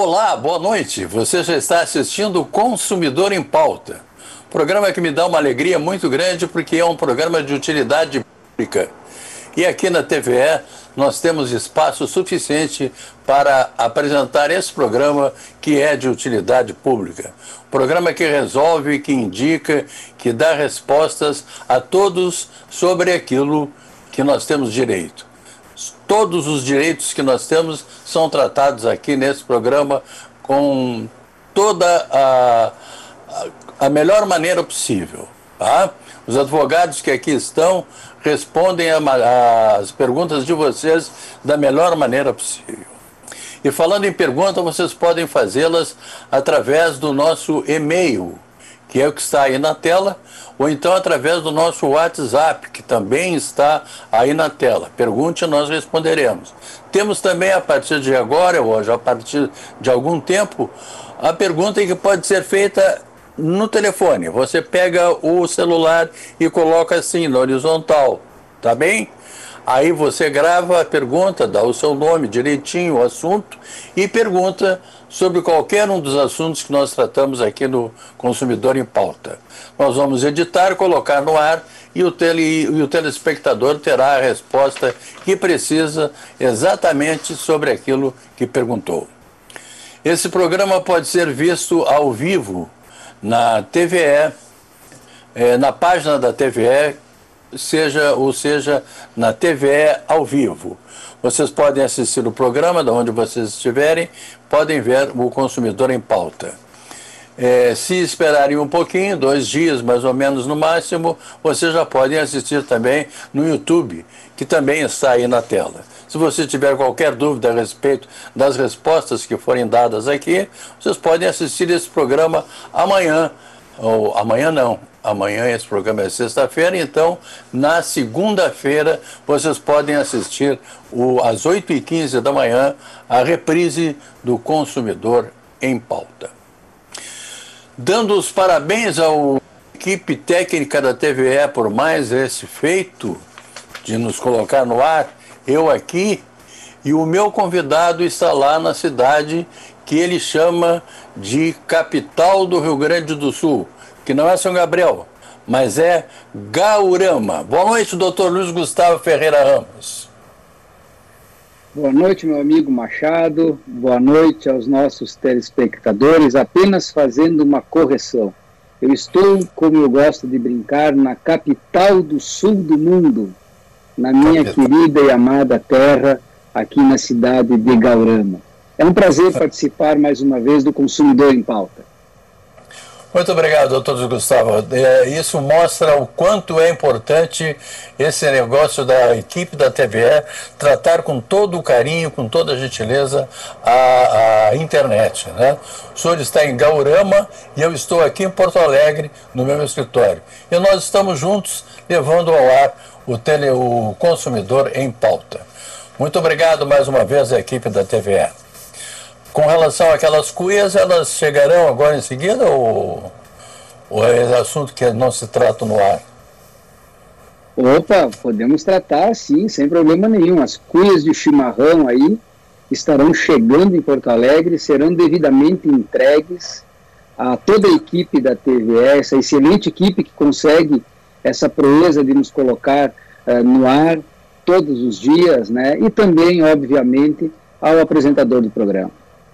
Olá, boa noite. Você já está assistindo o Consumidor em Pauta. Programa que me dá uma alegria muito grande porque é um programa de utilidade pública. E aqui na TVE nós temos espaço suficiente para apresentar esse programa que é de utilidade pública. Programa que resolve, que indica, que dá respostas a todos sobre aquilo que nós temos direito. Todos os direitos que nós temos são tratados aqui nesse programa com toda a melhor maneira possível. Tá? Os advogados que aqui estão respondem as perguntas de vocês da melhor maneira possível. E falando em pergunta, vocês podem fazê-las através do nosso e-mail, que é o que está aí na tela, ou então através do nosso WhatsApp, que também está aí na tela. Pergunte e nós responderemos. Temos também, a partir de agora, ou já a partir de algum tempo, a pergunta que pode ser feita no telefone. Você pega o celular e coloca assim, na horizontal, tá bem? Aí você grava a pergunta, dá o seu nome direitinho, o assunto, e pergunta sobre qualquer um dos assuntos que nós tratamos aqui no Consumidor em Pauta. Nós vamos editar, colocar no ar e o telespectador terá a resposta que precisa exatamente sobre aquilo que perguntou. Esse programa pode ser visto ao vivo na TVE, na página da TVE, seja na TVE ao vivo. Vocês podem assistir o programa de onde vocês estiverem, podem ver o Consumidor em Pauta. Se esperarem um pouquinho, 2 dias mais ou menos no máximo, vocês já podem assistir também no YouTube, que também está aí na tela. Se você tiver qualquer dúvida a respeito das respostas que forem dadas aqui, vocês podem assistir esse programa amanhã, ou amanhã não, amanhã esse programa é sexta-feira, então na segunda-feira vocês podem assistir às 8h15 da manhã a reprise do Consumidor em Pauta. Dando os parabéns à equipe técnica da TVE por mais esse feito de nos colocar no ar, eu aqui, e o meu convidado está lá na cidade que ele chama de capital do Rio Grande do Sul, que não é São Gabriel, mas é Gaurama. Boa noite, doutor Luiz Gustavo Ferreira Ramos. Boa noite, meu amigo Machado. Boa noite aos nossos telespectadores. Apenas fazendo uma correção. Eu estou, como eu gosto de brincar, na capital do sul do mundo, na minha querida e amada terra, aqui na cidade de Gaurama. É um prazer participar mais uma vez do Consumidor em Pauta. Muito obrigado, doutor Gustavo. Isso mostra o quanto é importante esse negócio da equipe da TVE tratar com todo o carinho, com toda a gentileza a internet, né? O senhor está em Gaurama e eu estou aqui em Porto Alegre, no meu escritório. E nós estamos juntos levando ao ar o Consumidor em Pauta. Muito obrigado mais uma vez à equipe da TVE. Com relação àquelas cuias, elas chegarão agora em seguida ou é assunto que não se trata no ar? Opa, podemos tratar sim, sem problema nenhum. As cuias de chimarrão aí estarão chegando em Porto Alegre, serão devidamente entregues a toda a equipe da TVE, essa excelente equipe que consegue essa proeza de nos colocar no ar todos os dias, né? E também, obviamente, ao apresentador do programa.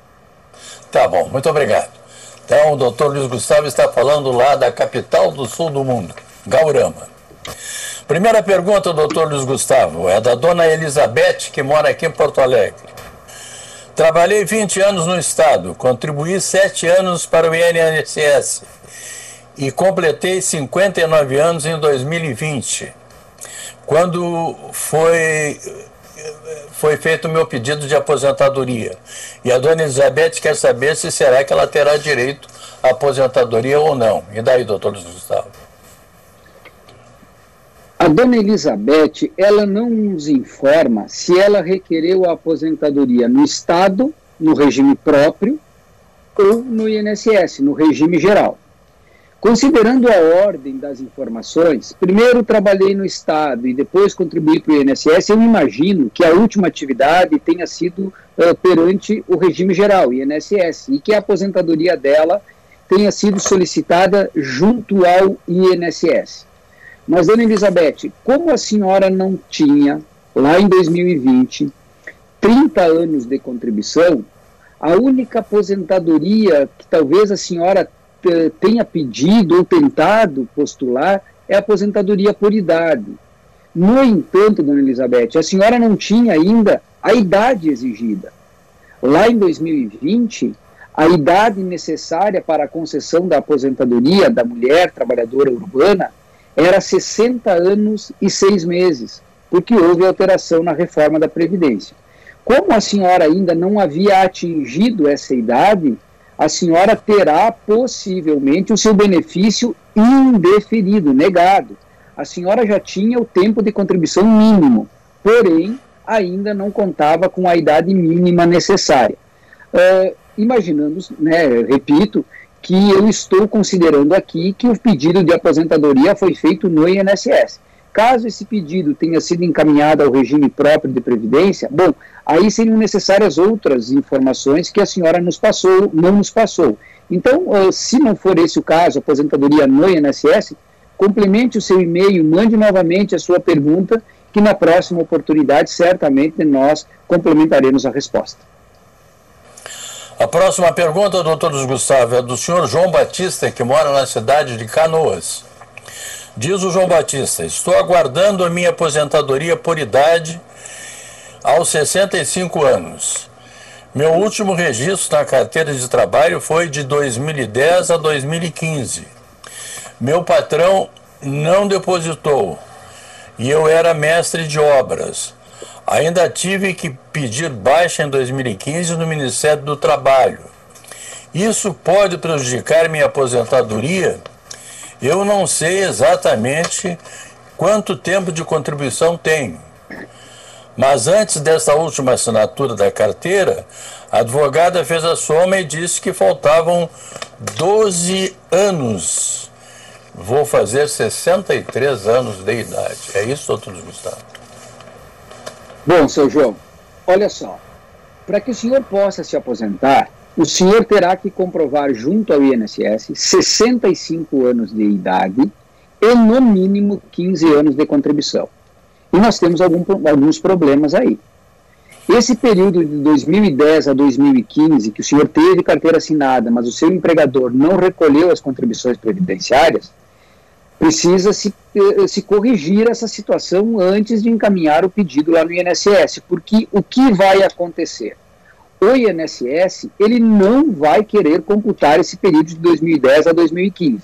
Tá bom, muito obrigado. Então, o doutor Luiz Gustavo está falando lá da capital do sul do mundo, Gaurama. Primeira pergunta, doutor Luiz Gustavo, é da dona Elizabeth, que mora aqui em Porto Alegre. Trabalhei 20 anos no Estado, contribuí 7 anos para o INSS e completei 59 anos em 2020, quando foi feito o meu pedido de aposentadoria. E a dona Elizabeth quer saber se será que ela terá direito à aposentadoria ou não. E daí, doutor Luiz Gustavo? A dona Elizabeth, ela não nos informa se ela requereu a aposentadoria no Estado, no regime próprio, ou no INSS, no regime geral. Considerando a ordem das informações, primeiro trabalhei no Estado e depois contribuí para o INSS, eu imagino que a última atividade tenha sido perante o regime geral, INSS, e que a aposentadoria dela tenha sido solicitada junto ao INSS. Mas, dona Elizabeth, como a senhora não tinha, lá em 2020, 30 anos de contribuição, a única aposentadoria que talvez a senhora tenha pedido ou tentado postular é a aposentadoria por idade. No entanto, dona Elizabeth, a senhora não tinha ainda a idade exigida. Lá em 2020, a idade necessária para a concessão da aposentadoria da mulher trabalhadora urbana era 60 anos e 6 meses, porque houve alteração na reforma da Previdência. Como a senhora ainda não havia atingido essa idade, a senhora terá possivelmente o seu benefício indeferido, negado. A senhora já tinha o tempo de contribuição mínimo, porém ainda não contava com a idade mínima necessária. Imaginando, repito, que eu estou considerando aqui que o pedido de aposentadoria foi feito no INSS. Caso esse pedido tenha sido encaminhado ao regime próprio de previdência, bom, aí seriam necessárias outras informações que a senhora não nos passou. Então, se não for esse o caso, aposentadoria no INSS, complemente o seu e-mail, mande novamente a sua pergunta, que na próxima oportunidade, certamente, nós complementaremos a resposta. A próxima pergunta, doutor Luiz Gustavo, é do senhor João Batista, que mora na cidade de Canoas. Diz o João Batista: estou aguardando a minha aposentadoria por idade aos 65 anos. Meu último registro na carteira de trabalho foi de 2010 a 2015. Meu patrão não depositou e eu era mestre de obras. Ainda tive que pedir baixa em 2015 no Ministério do Trabalho. Isso pode prejudicar minha aposentadoria? Eu não sei exatamente quanto tempo de contribuição tenho. Mas antes dessa última assinatura da carteira, a advogada fez a soma e disse que faltavam 12 anos. Vou fazer 63 anos de idade. É isso, doutor Luiz Gustavo? Bom, seu João, olha só. Para que o senhor possa se aposentar, o senhor terá que comprovar junto ao INSS 65 anos de idade e, no mínimo, 15 anos de contribuição. E nós temos alguns problemas aí. Esse período de 2010 a 2015, que o senhor teve carteira assinada, mas o seu empregador não recolheu as contribuições previdenciárias, precisa se corrigir essa situação antes de encaminhar o pedido lá no INSS, porque o que vai acontecer? O INSS, ele não vai querer computar esse período de 2010 a 2015.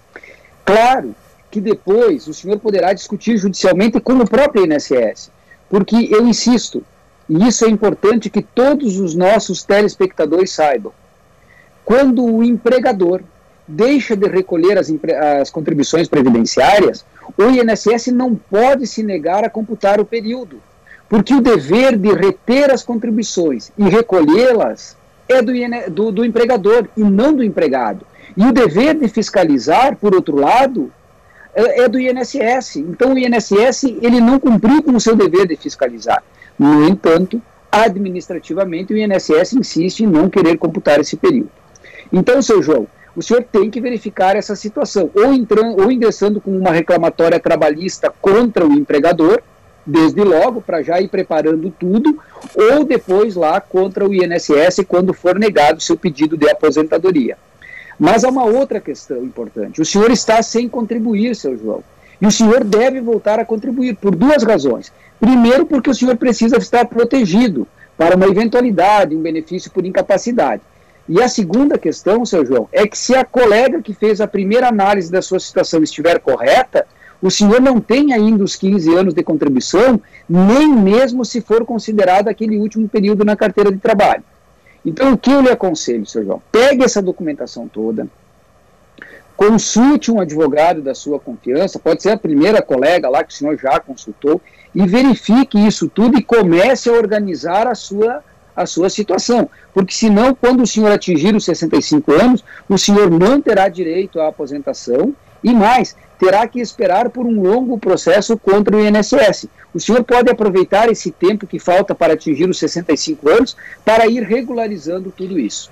Claro que depois o senhor poderá discutir judicialmente com o próprio INSS, porque eu insisto, e isso é importante que todos os nossos telespectadores saibam, quando o empregador deixa de recolher as contribuições previdenciárias, o INSS não pode se negar a computar o período, porque o dever de reter as contribuições e recolhê-las é do empregador e não do empregado. E o dever de fiscalizar, por outro lado, é do INSS. Então o INSS ele não cumpriu com o seu dever de fiscalizar. No entanto, administrativamente o INSS insiste em não querer computar esse período. Então, seu João, o senhor tem que verificar essa situação, ou ingressando com uma reclamatória trabalhista contra o empregador, desde logo, para já ir preparando tudo, ou depois lá contra o INSS, quando for negado o seu pedido de aposentadoria. Mas há uma outra questão importante. O senhor está sem contribuir, seu João, e o senhor deve voltar a contribuir por duas razões. Primeiro, porque o senhor precisa estar protegido para uma eventualidade, um benefício por incapacidade. E a segunda questão, seu João, é que se a colega que fez a primeira análise da sua situação estiver correta, o senhor não tem ainda os 15 anos de contribuição, nem mesmo se for considerado aquele último período na carteira de trabalho. Então, o que eu lhe aconselho, seu João? Pegue essa documentação toda, consulte um advogado da sua confiança, pode ser a primeira colega lá que o senhor já consultou, e verifique isso tudo e comece a organizar a a sua situação, porque senão, quando o senhor atingir os 65 anos, o senhor não terá direito à aposentação e mais, terá que esperar por um longo processo contra o INSS. O senhor pode aproveitar esse tempo que falta para atingir os 65 anos para ir regularizando tudo isso.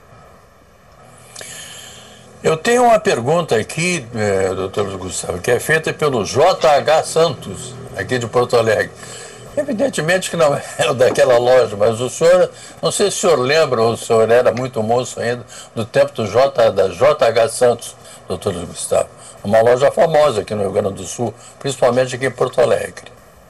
Eu tenho uma pergunta aqui, doutor Gustavo, que é feita pelo JH Santos, aqui de Porto Alegre. Evidentemente que não é daquela loja, mas o senhor, não sei se o senhor lembra, ou o senhor era muito moço ainda, do tempo da JH Santos, doutor Gustavo. Uma loja famosa aqui no Rio Grande do Sul, principalmente aqui em Porto Alegre.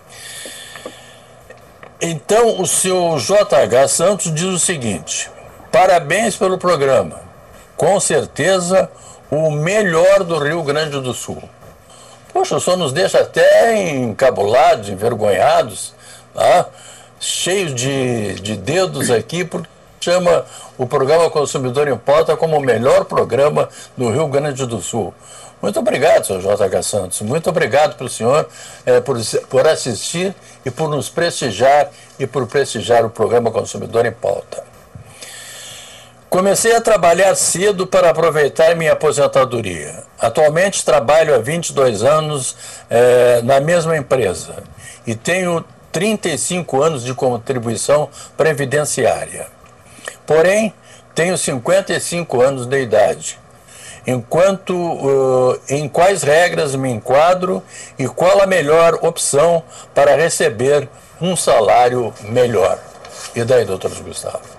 Então, o senhor JH Santos diz o seguinte: parabéns pelo programa. Com certeza, o melhor do Rio Grande do Sul. Poxa, o senhor nos deixa até encabulados, envergonhados, tá? Cheios de dedos aqui, porque chama o programa Consumidor em Pauta como o melhor programa do Rio Grande do Sul. Muito obrigado, senhor JH Santos. Muito obrigado pelo senhor por assistir e por nos prestigiar e por prestigiar o programa Consumidor em Pauta. Comecei a trabalhar cedo para aproveitar minha aposentadoria. Atualmente trabalho há 22 anos na mesma empresa e tenho 35 anos de contribuição previdenciária. Porém, tenho 55 anos de idade. Em quais regras me enquadro e qual a melhor opção para receber um salário melhor? E daí, doutor Gustavo?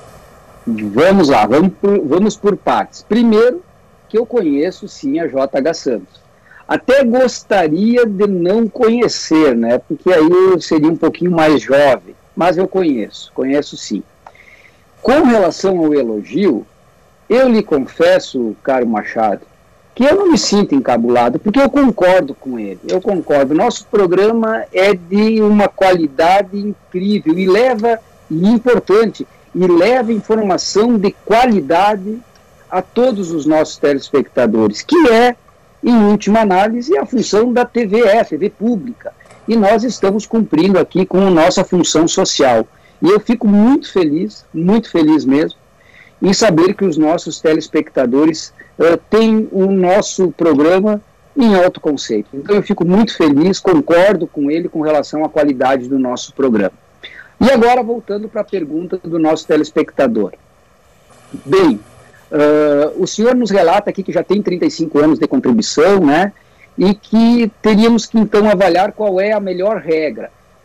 Vamos lá, vamos por partes. Primeiro, que eu conheço sim a JH Santos. Até gostaria de não conhecer, né? Porque aí eu seria um pouquinho mais jovem, mas eu conheço sim. Com relação ao elogio, eu lhe confesso, caro Machado, que eu não me sinto encabulado, porque eu concordo com ele, eu concordo. Nosso programa é de uma qualidade incrível e importante, e leva informação de qualidade a todos os nossos telespectadores, que é, em última análise, a função da TVE, TV pública. E nós estamos cumprindo aqui com a nossa função social. E eu fico muito feliz mesmo, em saber que os nossos telespectadores têm o nosso programa em alto conceito. Então eu fico muito feliz, concordo com ele com relação à qualidade do nosso programa. E agora, voltando para a pergunta do nosso telespectador. Bem, o senhor nos relata aqui que já tem 35 anos de contribuição, né? E que teríamos que, então, avaliar qual é a melhor regra.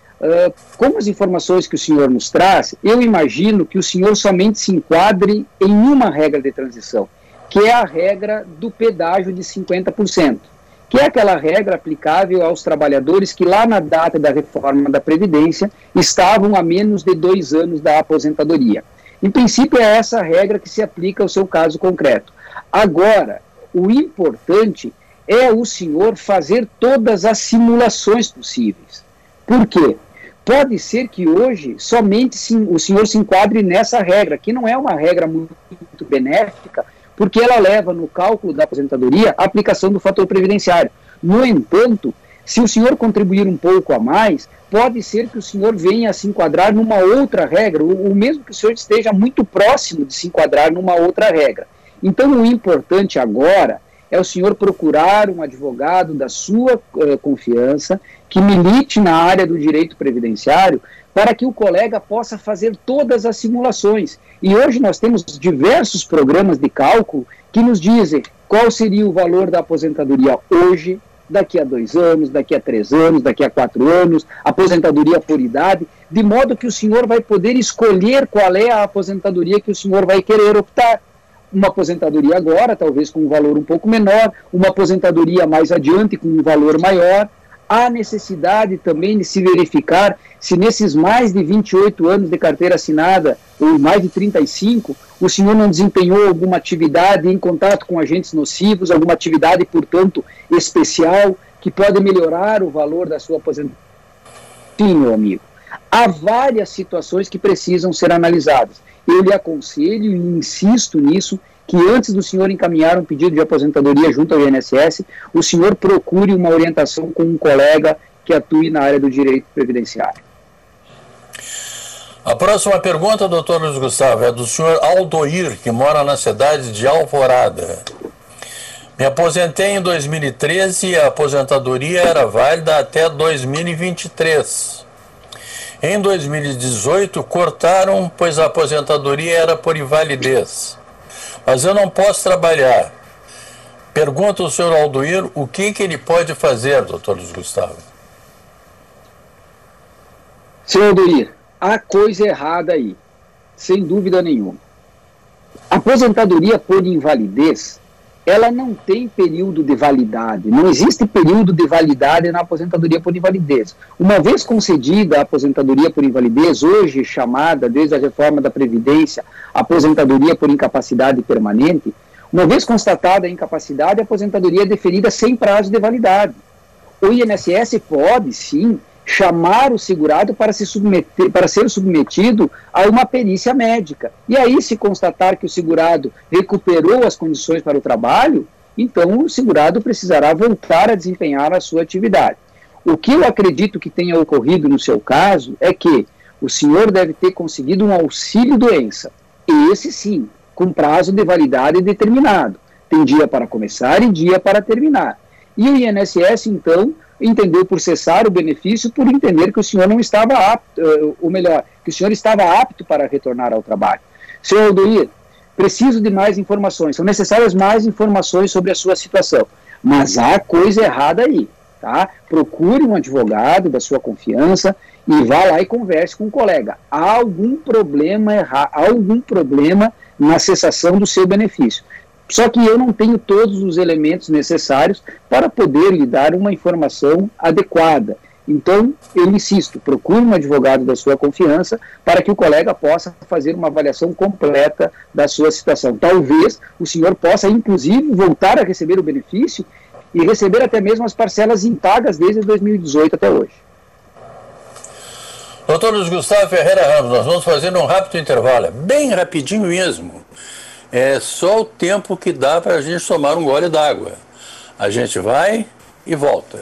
Com as informações que o senhor nos traz, eu imagino que o senhor somente se enquadre em uma regra de transição, que é a regra do pedágio de 50%. Que é aquela regra aplicável aos trabalhadores que lá na data da reforma da Previdência estavam a menos de 2 anos da aposentadoria. Em princípio, é essa regra que se aplica ao seu caso concreto. Agora, o importante é o senhor fazer todas as simulações possíveis. Por quê? Pode ser que hoje somente o senhor se enquadre nessa regra, que não é uma regra muito benéfica, porque ela leva no cálculo da aposentadoria a aplicação do fator previdenciário. No entanto, se o senhor contribuir um pouco a mais, pode ser que o senhor venha a se enquadrar numa outra regra, ou mesmo que o senhor esteja muito próximo de se enquadrar numa outra regra. Então, o importante agora é o senhor procurar um advogado da sua confiança, que milite na área do direito previdenciário, para que o colega possa fazer todas as simulações. E hoje nós temos diversos programas de cálculo que nos dizem qual seria o valor da aposentadoria hoje, daqui a 2 anos, daqui a 3 anos, daqui a 4 anos, aposentadoria por idade, de modo que o senhor vai poder escolher qual é a aposentadoria que o senhor vai querer optar. Uma aposentadoria agora, talvez com um valor um pouco menor, uma aposentadoria mais adiante com um valor maior. Há necessidade também de se verificar se nesses mais de 28 anos de carteira assinada, ou mais de 35, o senhor não desempenhou alguma atividade em contato com agentes nocivos, alguma atividade, portanto, especial, que pode melhorar o valor da sua aposentadoria. Sim, meu amigo. Há várias situações que precisam ser analisadas. Eu lhe aconselho e insisto nisso, que antes do senhor encaminhar um pedido de aposentadoria junto ao INSS, o senhor procure uma orientação com um colega que atue na área do direito previdenciário. A próxima pergunta, doutor Luiz Gustavo, é do senhor Aldoir, que mora na cidade de Alvorada. Me aposentei em 2013 e a aposentadoria era válida até 2023. Em 2018, cortaram, pois a aposentadoria era por invalidez. Mas eu não posso trabalhar. Pergunta o senhor Aldoir o que ele pode fazer, doutor Luiz Gustavo. Senhor Aldoir, há coisa errada aí, sem dúvida nenhuma. A aposentadoria por invalidez, ela não tem período de validade, não existe período de validade na aposentadoria por invalidez. Uma vez concedida a aposentadoria por invalidez, hoje chamada, desde a reforma da Previdência, aposentadoria por incapacidade permanente, uma vez constatada a incapacidade, a aposentadoria é deferida sem prazo de validade. O INSS pode, sim, chamar o segurado para ser submetido a uma perícia médica. E aí, se constatar que o segurado recuperou as condições para o trabalho, então o segurado precisará voltar a desempenhar a sua atividade. O que eu acredito que tenha ocorrido no seu caso é que o senhor deve ter conseguido um auxílio-doença. Esse sim, com prazo de validade determinado. Tem dia para começar e dia para terminar. E o INSS, então, entendeu por cessar o benefício por entender que o senhor não estava apto, ou melhor, que o senhor estava apto para retornar ao trabalho. Senhor Aldoir, preciso de mais informações, são necessárias mais informações sobre a sua situação, mas há coisa errada aí, tá? Procure um advogado da sua confiança e vá lá e converse com um colega. Há algum problema na cessação do seu benefício. Só que eu não tenho todos os elementos necessários para poder lhe dar uma informação adequada. Então, eu insisto, procure um advogado da sua confiança para que o colega possa fazer uma avaliação completa da sua situação. Talvez o senhor possa, inclusive, voltar a receber o benefício e receber até mesmo as parcelas impagas desde 2018 até hoje. Doutor Luiz Gustavo Ferreira Ramos, nós vamos fazer um rápido intervalo, bem rapidinho mesmo. É só o tempo que dá para a gente tomar um gole d'água. A gente vai e volta.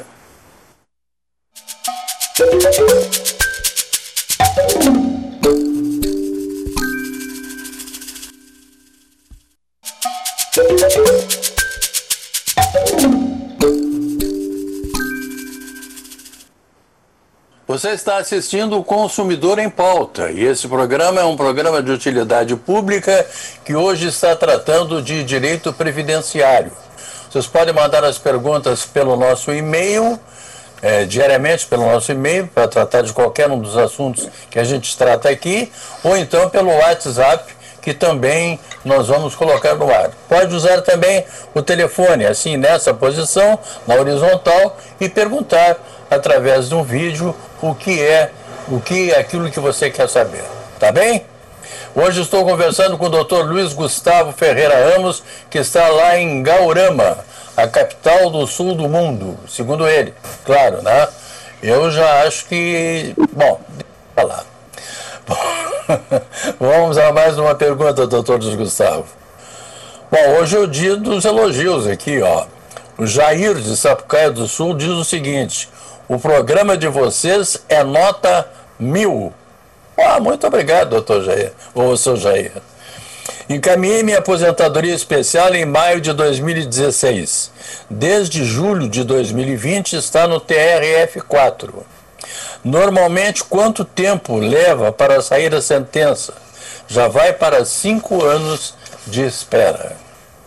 Você está assistindo o Consumidor em Pauta, e esse programa é um programa de utilidade pública que hoje está tratando de direito previdenciário. Vocês podem mandar as perguntas pelo nosso e-mail, diariamente pelo nosso e-mail, para tratar de qualquer um dos assuntos que a gente trata aqui, ou então pelo WhatsApp, que também nós vamos colocar no ar. Pode usar também o telefone, assim, nessa posição, na horizontal, e perguntar através de um vídeo o que é aquilo que você quer saber. Tá bem? Hoje estou conversando com o Dr. Luiz Gustavo Ferreira Ramos, que está lá em Gaurama, a capital do sul do mundo, segundo ele. Claro, né? Eu já acho que... Bom, deixa eu falar. Vamos a mais uma pergunta, doutor Luiz Gustavo. Bom, hoje é o dia dos elogios aqui, ó. O Jair, de Sapucaia do Sul, diz o seguinte: o programa de vocês é nota 1000. Muito obrigado, doutor Jair, ou seu Jair. Encaminhei minha aposentadoria especial em maio de 2016. Desde julho de 2020 está no TRF4. Normalmente, quanto tempo leva para sair a sentença? Já vai para 5 anos de espera.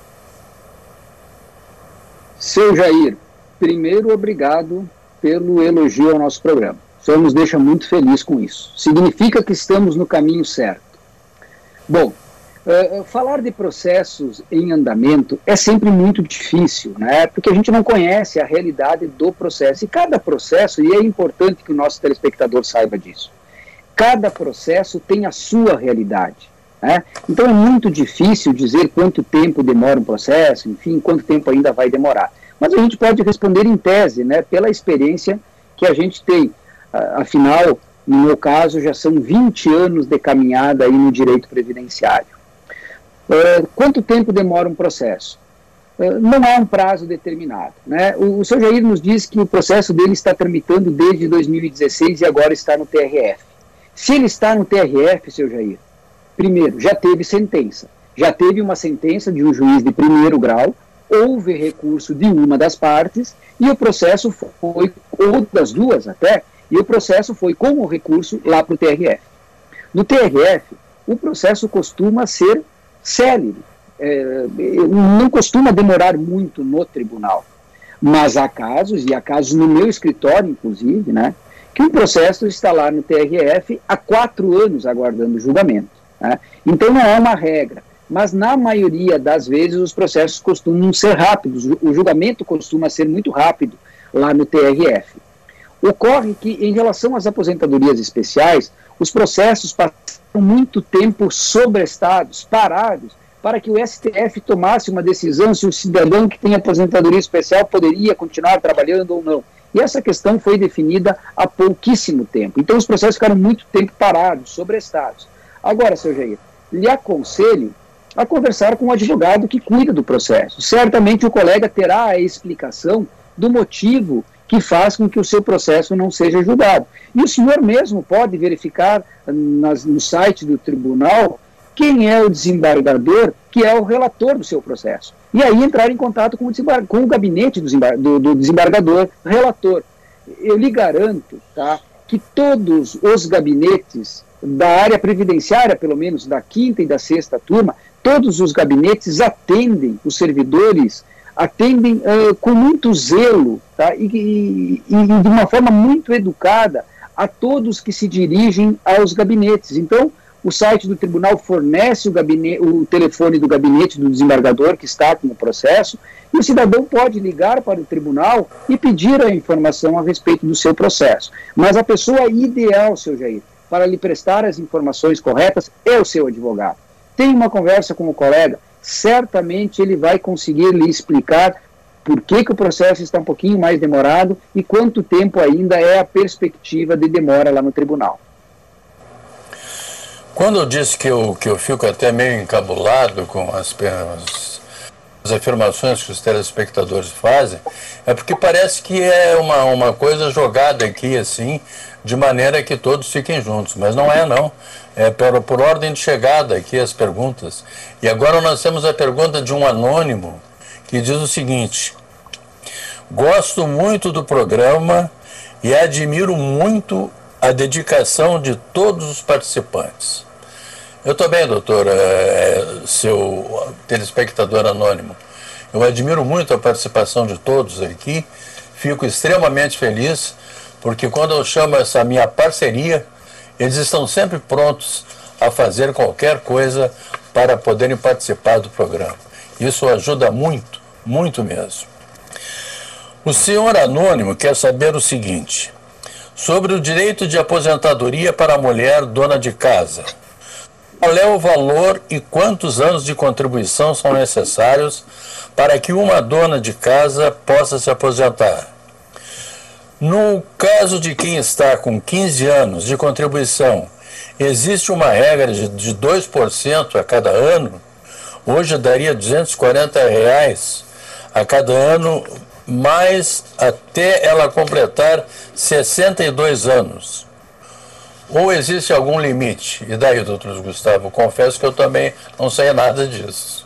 Seu Jair, primeiro, obrigado pelo elogio ao nosso programa. O senhor nos deixa muito feliz com isso. Significa que estamos no caminho certo. Bom, falar de processos em andamento é sempre muito difícil, né? Porque a gente não conhece a realidade do processo. E cada processo, e é importante que o nosso telespectador saiba disso, cada processo tem a sua realidade, né? Então é muito difícil dizer quanto tempo demora um processo, enfim, quanto tempo ainda vai demorar. Mas a gente pode responder em tese, né, pela experiência que a gente tem. Afinal, no meu caso, já são 20 anos de caminhada aí no direito previdenciário. Quanto tempo demora um processo? Não há um prazo determinado, né? O senhor Jair nos diz que o processo dele está tramitando desde 2016 e agora está no TRF. Se ele está no TRF, seu Jair, primeiro, já teve sentença. Já teve uma sentença de um juiz de primeiro grau, houve recurso de uma das partes, e o processo foi, ou das duas até, e o processo foi com o recurso lá para o TRF. No TRF, o processo costuma ser célere, não costuma demorar muito no tribunal, mas há casos, e há casos no meu escritório, inclusive, né, que o processo está lá no TRF há 4 anos aguardando julgamento. Né? Então não é uma regra, mas na maioria das vezes os processos costumam ser rápidos, o julgamento costuma ser muito rápido lá no TRF. Ocorre que, em relação às aposentadorias especiais, os processos passaram muito tempo sobrestados, parados, para que o STF tomasse uma decisão se o cidadão que tem aposentadoria especial poderia continuar trabalhando ou não. E essa questão foi definida há pouquíssimo tempo. Então os processos ficaram muito tempo parados, sobrestados. Agora, seu Jair, lhe aconselho a conversar com o advogado que cuida do processo. Certamente o colega terá a explicação do motivo que faz com que o seu processo não seja julgado. E o senhor mesmo pode verificar no site do tribunal quem é o desembargador, que é o relator do seu processo. E aí entrar em contato com o gabinete do desembargador relator. Eu lhe garanto, tá, que todos os gabinetes da área previdenciária, pelo menos da 5ª e da 6ª turma, todos os gabinetes atendem os servidores, atendem com muito zelo, tá? E de uma forma muito educada a todos que se dirigem aos gabinetes. Então, o site do tribunal fornece o telefone do gabinete do desembargador que está com o processo, e o cidadão pode ligar para o tribunal e pedir a informação a respeito do seu processo. Mas a pessoa ideal, seu Jair, para lhe prestar as informações corretas é o seu advogado. Tenha uma conversa com o colega, certamente ele vai conseguir lhe explicar por que o processo está um pouquinho mais demorado e quanto tempo ainda é a perspectiva de demora lá no tribunal. Quando eu disse que eu fico até meio encabulado com as afirmações que os telespectadores fazem, é porque parece que é uma coisa jogada aqui assim, de maneira que todos fiquem juntos, mas não é não. É por ordem de chegada aqui as perguntas. E agora nós temos a pergunta de um anônimo que diz o seguinte: gosto muito do programa e admiro muito a dedicação de todos os participantes. Eu também, doutor, seu telespectador anônimo. Eu admiro muito a participação de todos aqui, fico extremamente feliz, porque quando eu chamo essa minha parceria, eles estão sempre prontos a fazer qualquer coisa para poderem participar do programa. Isso ajuda muito, muito mesmo. O senhor anônimo quer saber o seguinte: sobre o direito de aposentadoria para a mulher dona de casa. Qual é o valor e quantos anos de contribuição são necessários para que uma dona de casa possa se aposentar? No caso de quem está com 15 anos de contribuição, existe uma regra de 2% a cada ano? Hoje daria R$ 240 a cada ano, mais até ela completar 62 anos. Ou existe algum limite? E daí, doutor Gustavo? Confesso que eu também não sei nada disso.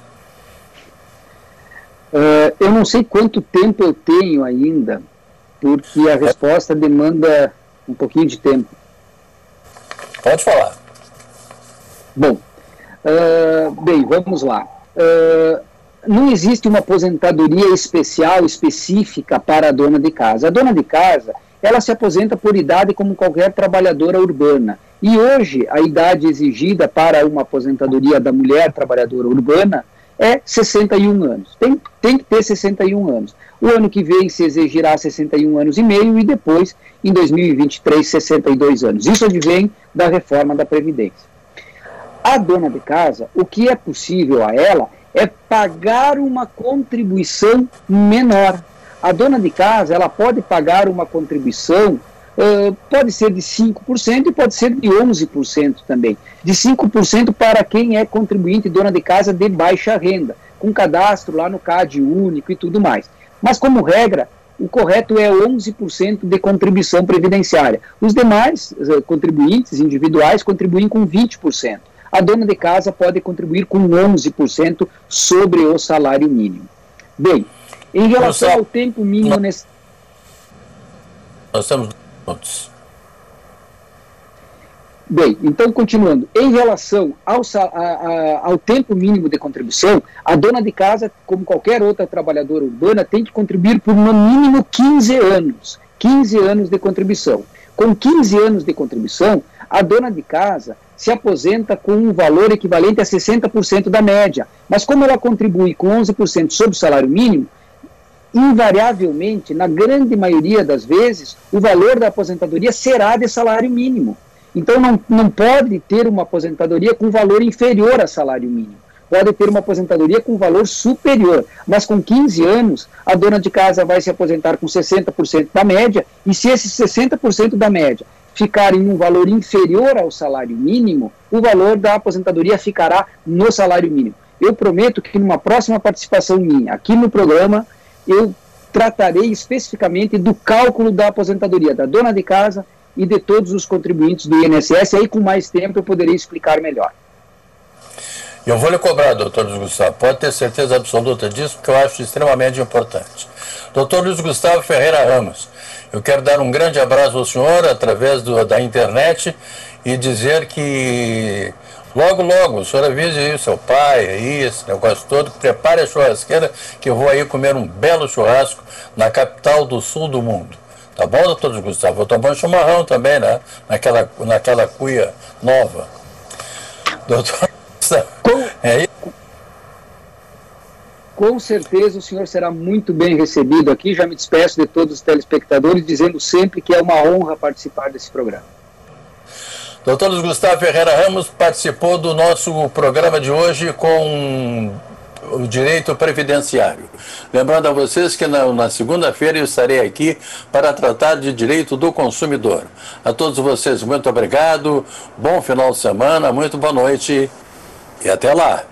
Eu não sei quanto tempo eu tenho ainda, porque a resposta demanda um pouquinho de tempo. Pode falar. Bom, bem, vamos lá. Não existe uma aposentadoria específica para a dona de casa. A dona de casa, ela se aposenta por idade como qualquer trabalhadora urbana. E hoje, a idade exigida para uma aposentadoria da mulher trabalhadora urbana é 61 anos. Tem que ter 61 anos. O ano que vem se exigirá 61 anos e meio e depois, em 2023, 62 anos. Isso advém da reforma da Previdência. A dona de casa, o que é possível a ela é pagar uma contribuição menor. A dona de casa, ela pode pagar uma contribuição, pode ser de 5% e pode ser de 11% também. De 5% para quem é contribuinte dona de casa de baixa renda, com cadastro lá no CAD único e tudo mais. Mas, como regra, o correto é 11% de contribuição previdenciária. Os demais contribuintes individuais contribuem com 20%. A dona de casa pode contribuir com 11% sobre o salário mínimo. Bem, em relação ao tempo mínimo... Nós temos 2 minutos. Bem, então, continuando, em relação ao tempo mínimo de contribuição, a dona de casa, como qualquer outra trabalhadora urbana, tem que contribuir por no mínimo 15 anos. 15 anos de contribuição. Com 15 anos de contribuição, a dona de casa se aposenta com um valor equivalente a 60% da média. Mas como ela contribui com 11% sobre o salário mínimo, invariavelmente, na grande maioria das vezes, o valor da aposentadoria será de salário mínimo. Então, não pode ter uma aposentadoria com valor inferior a salário mínimo. Pode ter uma aposentadoria com valor superior. Mas com 15 anos, a dona de casa vai se aposentar com 60% da média, e se esses 60% da média ficarem em um valor inferior ao salário mínimo, o valor da aposentadoria ficará no salário mínimo. Eu prometo que numa próxima participação minha aqui no programa, eu tratarei especificamente do cálculo da aposentadoria da dona de casa e de todos os contribuintes do INSS. Aí, com mais tempo, eu poderei explicar melhor. Eu vou lhe cobrar, doutor Luiz Gustavo, pode ter certeza absoluta disso, porque eu acho extremamente importante. Doutor Luiz Gustavo Ferreira Ramos, eu quero dar um grande abraço ao senhor através da internet e dizer que logo, o senhor avise aí o seu pai, aí, esse negócio todo, prepare a churrasqueira, que eu vou aí comer um belo churrasco na capital do sul do mundo. Tá bom, doutor Gustavo? Vou tomar um chimarrão também, né? Naquela cuia nova. Doutor Gustavo, com certeza o senhor será muito bem recebido aqui. Já me despeço de todos os telespectadores, dizendo sempre que é uma honra participar desse programa. Doutor Luiz Gustavo Ferreira Ramos participou do nosso programa de hoje com o direito previdenciário. Lembrando a vocês que na segunda-feira eu estarei aqui para tratar de direito do consumidor. A todos vocês, muito obrigado, bom final de semana, muito boa noite e até lá.